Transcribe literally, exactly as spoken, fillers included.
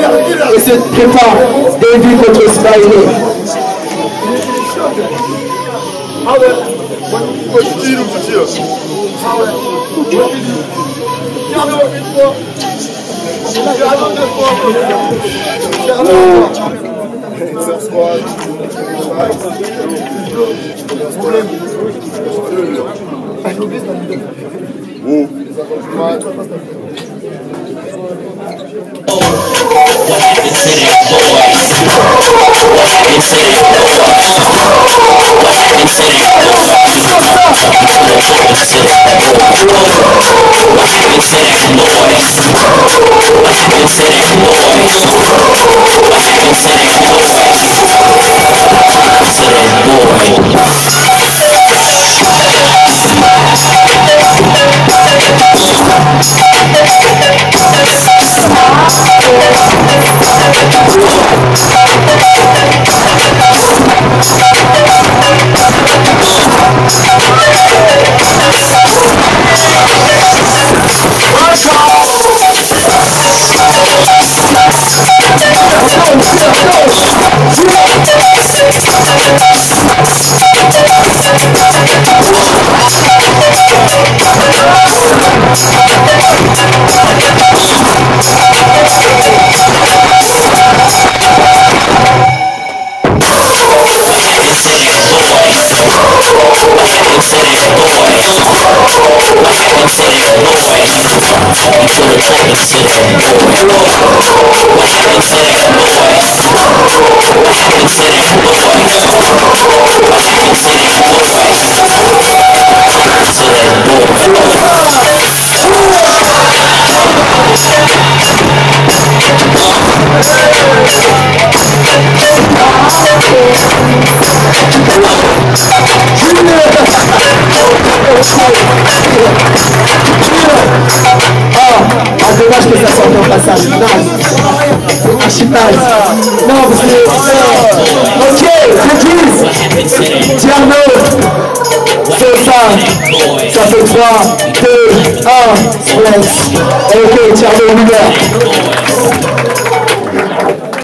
et se prépare David contre Smiley. Ah ouais, continue, continue. Ah ouais, garde-le une fois. Garde-le deux fois. Garde-le une fois. First squad. Ouh. What happened to them boys? What happened to them boys? What happened to them boys? What happened to them boys? What happened to them boys? What happened to them boys? What happened to them Dommage que ça sorte en passage. Non, archi nice. Non, parce que... Ok, Regis, Tierno, c'est ça. Ça fait trois, deux, un, flex. Ok, Tierno, on y va.